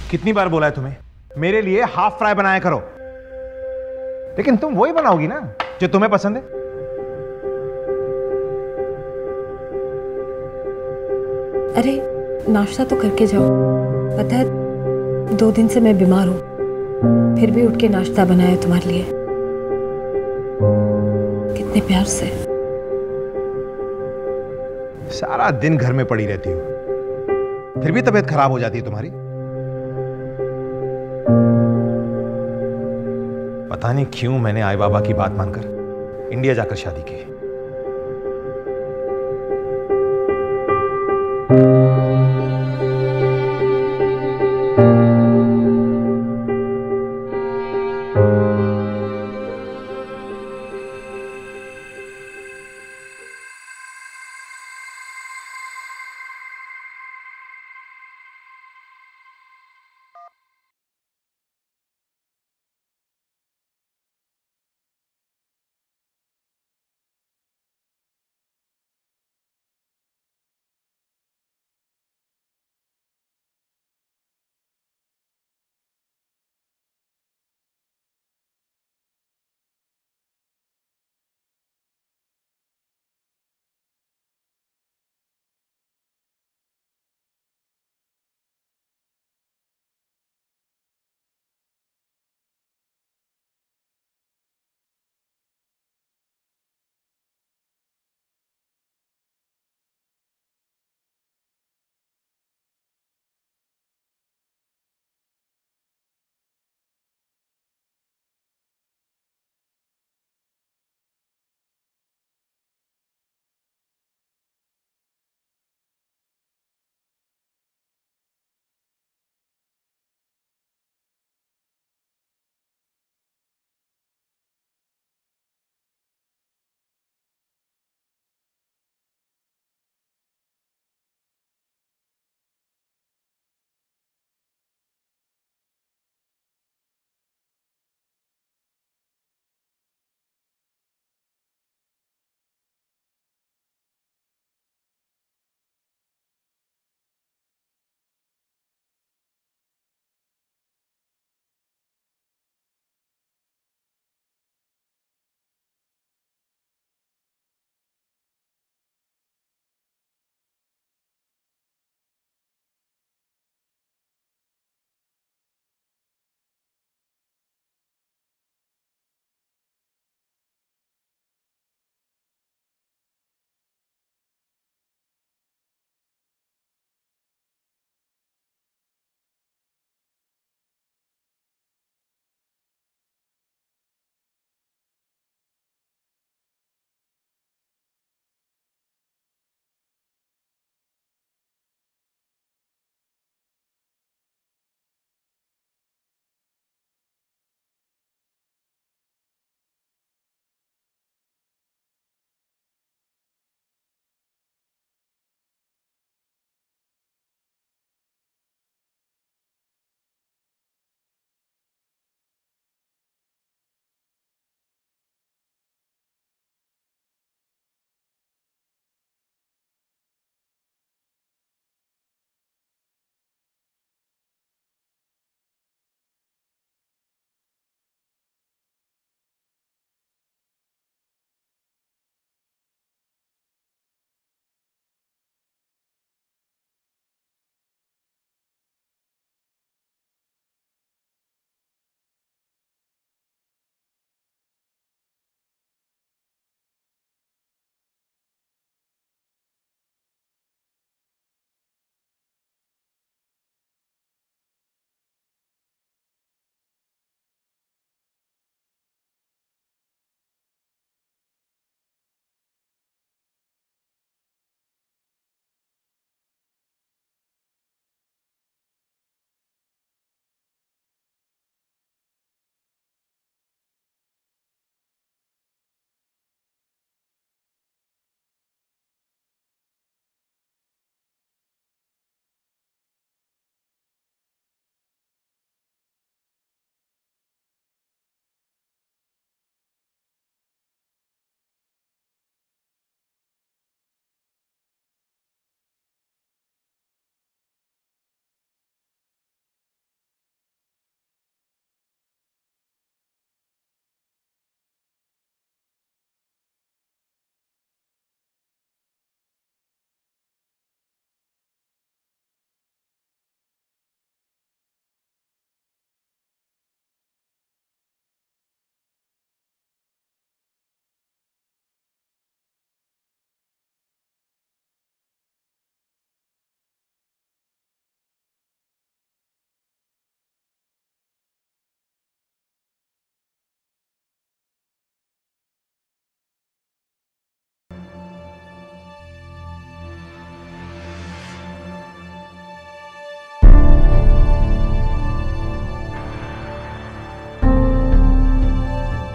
कितनी बार बोला है तुम्हें, मेरे लिए हाफ फ्राई बनाया करो, लेकिन तुम वही बनाओगी ना जो तुम्हें पसंद है। अरे नाश्ता तो करके जाओ। पता है 2 दिन से मैं बीमार हूँ, फिर भी उठ के नाश्ता बनाया तुम्हारे लिए, कितने प्यार से। सारा दिन घर में पड़ी रहती हो, फिर भी तबीयत खराब हो जाती है तुम्हारी। पता नहीं क्यों मैंने आई बाबा की बात मानकर इंडिया जाकर शादी की।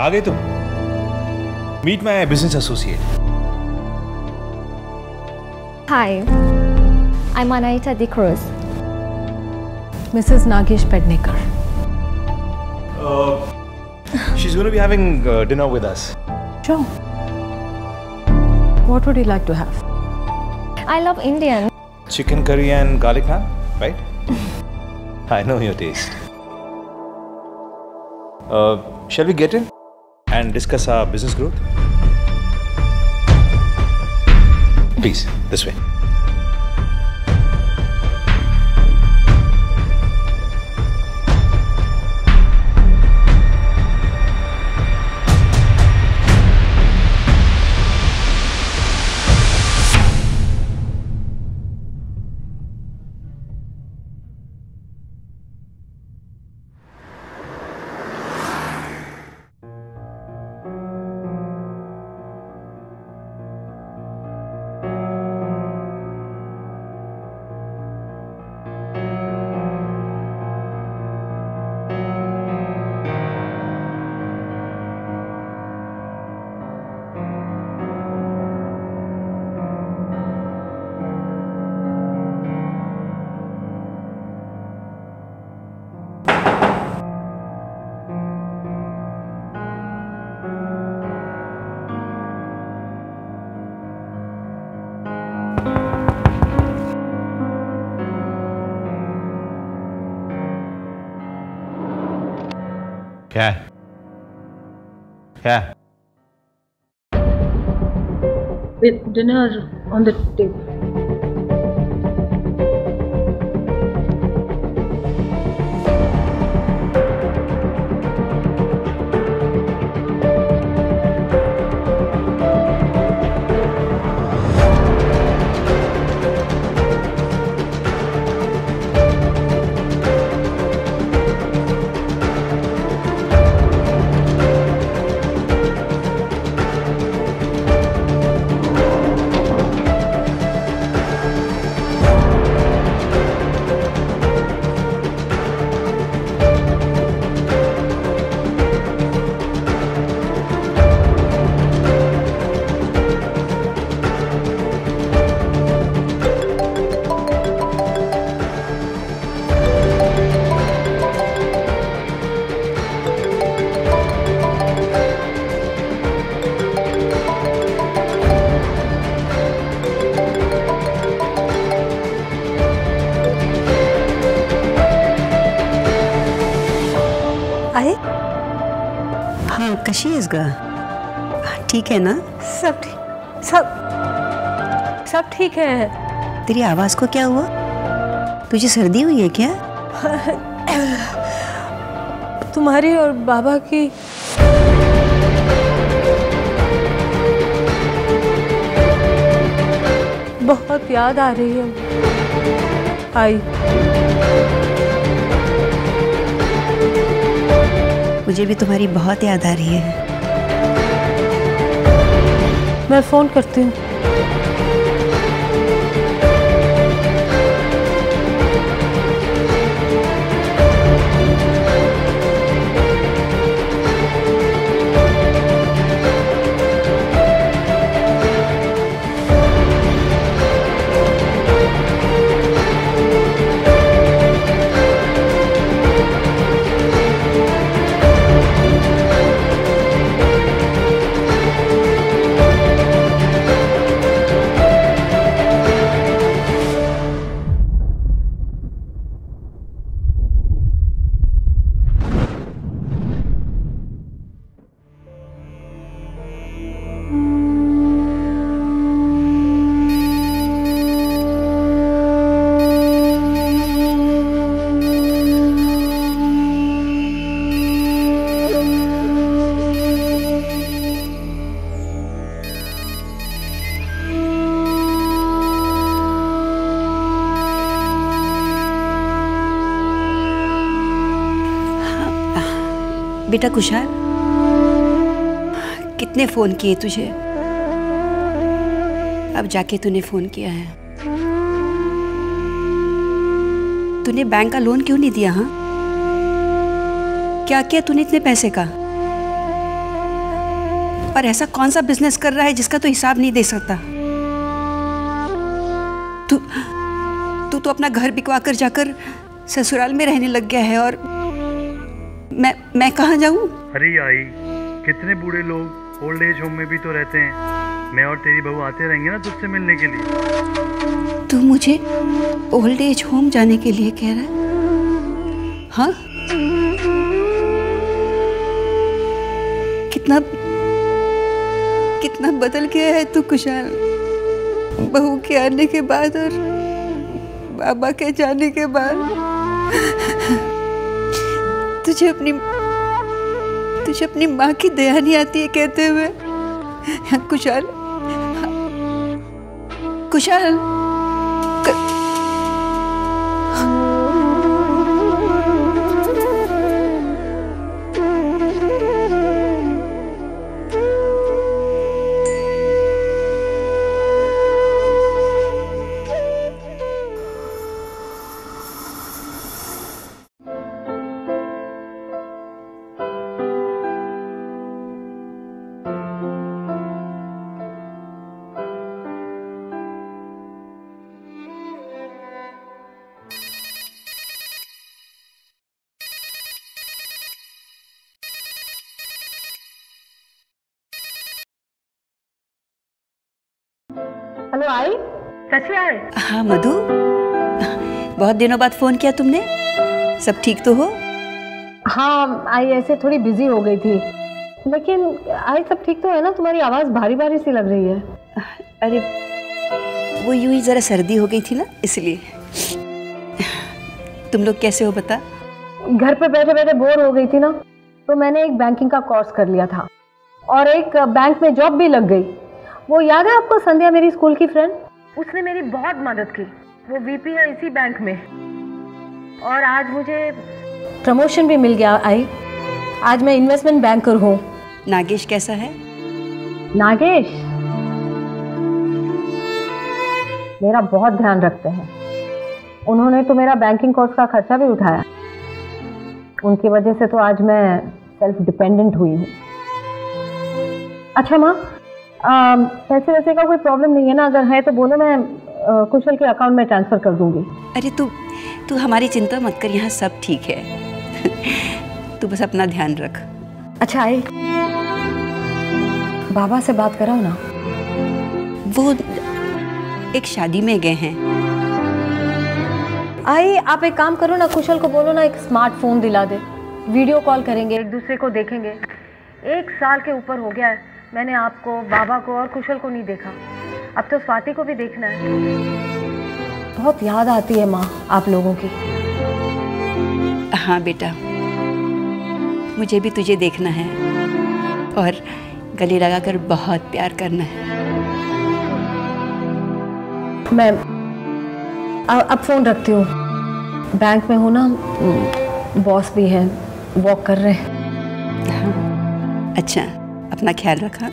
आ गई तुम? Meet my business associate. Hi, I'm Anahita Di Cruz. Mrs. Nagesh Pednekar. She's going to be having dinner with us. Sure. What would you like to have? I love Indian. Chicken curry and garlic naan, right? I know your taste. Shall we get in and discuss our business growth? Please, this way. क्या है? क्या है? Dinner on the table. आहे? हाँ, कशी आहेस ग? ठीक है ना? सब ठीक है। तेरी आवाज को क्या हुआ? तुझे सर्दी हुई है क्या? तुम्हारी और बाबा की बहुत याद आ रही है। आई मुझे भी तुम्हारी बहुत याद आ रही है। मैं फोन करती हूँ। बेटा कुशाल, कितने फोन किए तुझे? अब जाके तूने फोन किया है। तूने बैंक का लोन क्यों नहीं दिया? हाँ, क्या किया तूने इतने पैसे का? और ऐसा कौन सा बिजनेस कर रहा है जिसका तू हिसाब नहीं दे सकता? तू तो अपना घर बिकवा कर जाकर ससुराल में रहने लग गया है, और मैं कहाँ जाऊँ? अरे आई, कितने बूढ़े लोग ओल्ड एज होम में भी तो रहते हैं। मैं और तेरी बहू आते रहेंगे ना तुझसे मिलने के लिए। तू मुझे ओल्ड एज होम जाने के लिए कह रहा है? हाँ, कितना बदल गया है तू कुशाल, बहू के आने के बाद और बाबा के जाने के बाद। तुझे अपनी माँ की दया नहीं आती है कहते हुए? कुशाल, कुशाल, हेलो आई, कैसे आए? हाँ मधु, बहुत दिनों बाद फोन किया तुमने। सब ठीक तो हो? हाँ आई, ऐसे थोड़ी बिजी हो गई थी, लेकिन आई सब ठीक तो है ना? तुम्हारी आवाज भारी भारी सी लग रही है। अरे वो यूं ही जरा सर्दी हो गई थी ना, इसलिए। तुम लोग कैसे हो बता? घर पे बैठे बैठे बोर हो गई थी ना, तो मैंने एक बैंकिंग का कोर्स कर लिया था और एक बैंक में जॉब भी लग गई। वो याद है आपको संध्या, मेरी स्कूल की फ्रेंड? उसने मेरी बहुत मदद की। वो वीपी है इसी बैंक में, और आज मुझे प्रमोशन भी मिल गया। आई, आज मैं इन्वेस्टमेंट बैंकर हूँ। नागेश कैसा है? नागेश मेरा बहुत ध्यान रखते हैं। उन्होंने तो मेरा बैंकिंग कोर्स का खर्चा भी उठाया। उनकी वजह से तो आज मैं सेल्फ डिपेंडेंट हुई हूँ। अच्छा माँ, पैसे वैसे का कोई प्रॉब्लम नहीं है ना? अगर है तो बोलो, मैं कुशल के अकाउंट में ट्रांसफर कर दूंगी। अरे तू हमारी चिंता मत कर, यहाँ सब ठीक है। तू बस अपना ध्यान रख। अच्छा आई, बाबा से बात कराओ ना। वो एक शादी में गए हैं। आई आप एक काम करो ना, कुशल को बोलो ना एक स्मार्टफोन दिला दे। वीडियो कॉल करेंगे, एक दूसरे को देखेंगे। 1 साल के ऊपर हो गया है मैंने आपको, बाबा को और कुशल को नहीं देखा। अब तो स्वाति को भी देखना है। बहुत याद आती है माँ आप लोगों की। हाँ बेटा, मुझे भी तुझे देखना है और गले लगाकर बहुत प्यार करना है। मैं अब फोन रखती हूँ। बैंक में हूँ ना, बॉस भी है, वॉक कर रहे हैं। हाँ, अच्छा, अपना ख्याल रखा।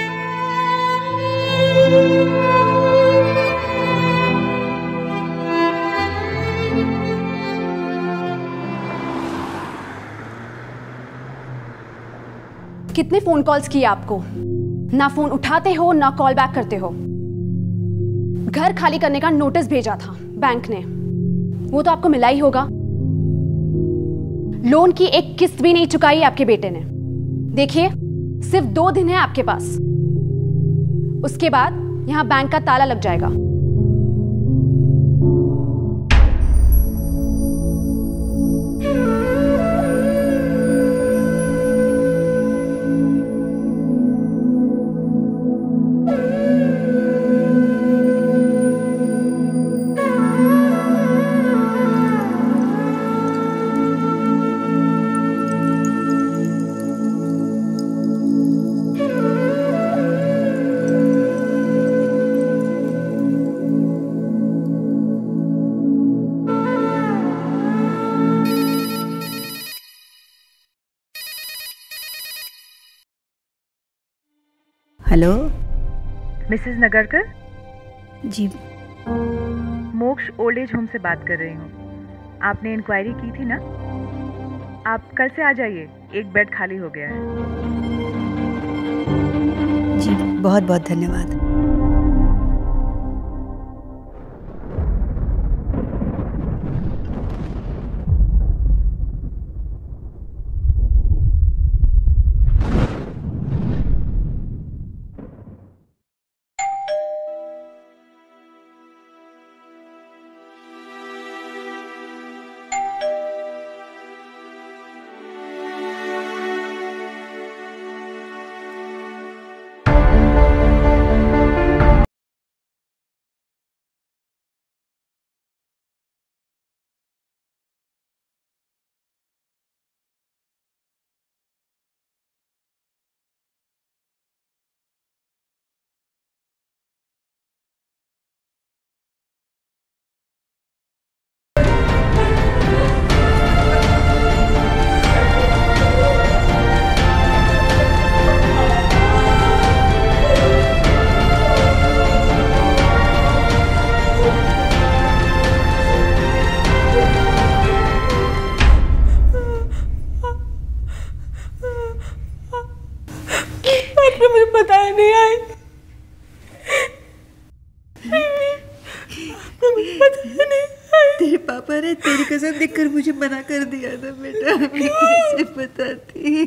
कितने फोन कॉल्स किए आपको? ना फोन उठाते हो ना कॉल बैक करते हो। घर खाली करने का नोटिस भेजा था बैंक ने, वो तो आपको मिला ही होगा। लोन की एक किस्त भी नहीं चुकाई आपके बेटे ने। देखिए, सिर्फ 2 दिन है आपके पास, उसके बाद यहां बैंक का ताला लग जाएगा। Hello Mrs Nagarkar ji. Moksh old age home से बात कर रही हूँ। आपने इंक्वायरी की थी ना? आप कल से आ जाइए, एक बेड खाली हो गया है। जी बहुत बहुत धन्यवाद। मुझे पता ही नहीं आई। तेरे पापा ने तेरी कसम देकर मुझे मना कर दिया था बेटा, मैं कैसे बताती।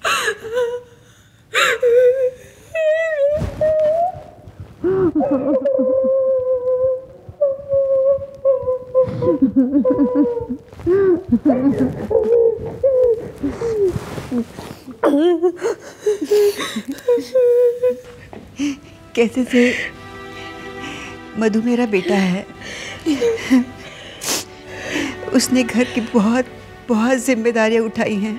कैसे से मधु मेरा बेटा है, उसने घर की बहुत बहुत जिम्मेदारियां उठाई हैं।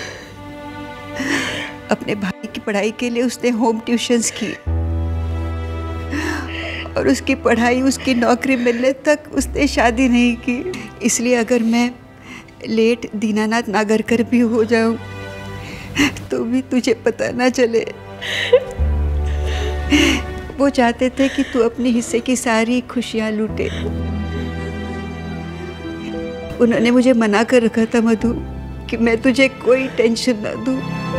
अपने भाई की पढ़ाई के लिए उसने होम ट्यूशन्स की और उसकी पढ़ाई, उसकी नौकरी मिलने तक उसने शादी नहीं की। इसलिए अगर मैं लेट दीनानाथ नागरकर भी हो जाऊं तो भी तुझे पता ना चले। वो चाहते थे कि तू अपने हिस्से की सारी खुशियां लूटे। उन्होंने मुझे मना कर रखा था मधु कि मैं तुझे कोई टेंशन ना दूं।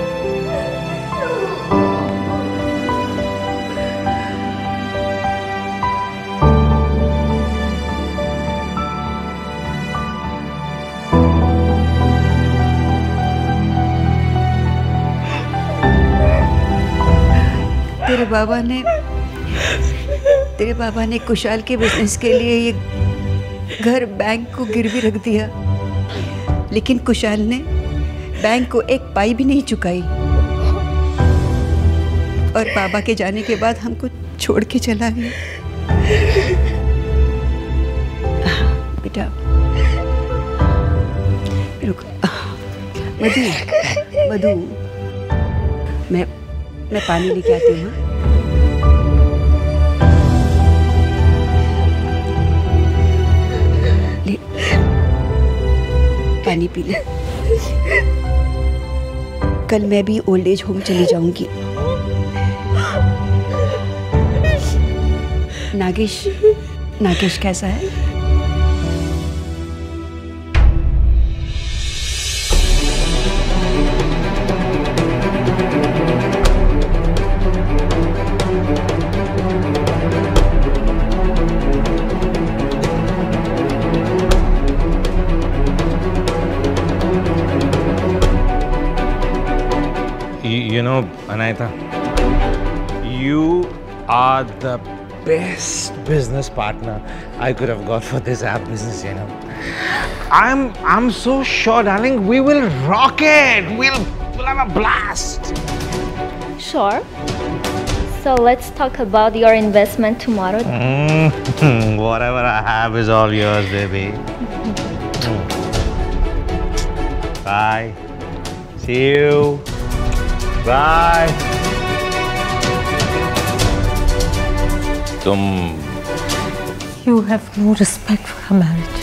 तेरे बाबा ने कुशाल के बिजनेस के लिए ये घर बैंक को गिरवी रख दिया, लेकिन कुशाल ने बैंक को एक पाई भी नहीं चुकाई और बाबा के जाने के बाद हमको छोड़ के चला गया। बेटा रुक, मधु मैं पानी लेके आती हूँ। ले पानी पी ले। कल मैं भी ओल्ड एज होम चली जाऊंगी। नागेश कैसा है? You know, Anayata, you are the best business partner I could have got for this app business, you know. I'm so sure, darling, we will rock it. We'll have a blast. Sure. So let's talk about your investment tomorrow. Whatever I have is all yours, baby. Bye. See you. Bye. You have no respect for a marriage.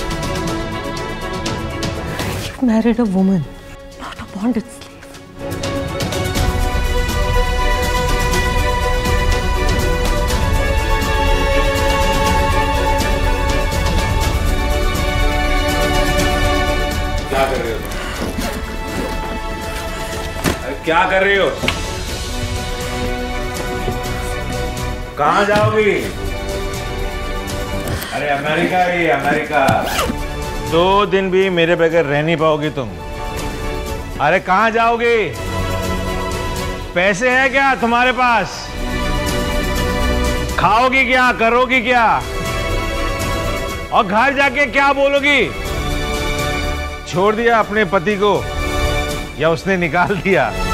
You married a woman, not a bonded slave. क्या कर रहे हो? अरे क्या कर रही हो? कहाँ जाओगी? अरे अमेरिका ही अमेरिका। 2 दिन भी मेरे बगैर रह नहीं पाओगी तुम। अरे कहाँ जाओगी? पैसे है क्या तुम्हारे पास? खाओगी क्या, करोगी क्या, और घर जाके क्या बोलोगी? छोड़ दिया अपने पति को या उसने निकाल दिया?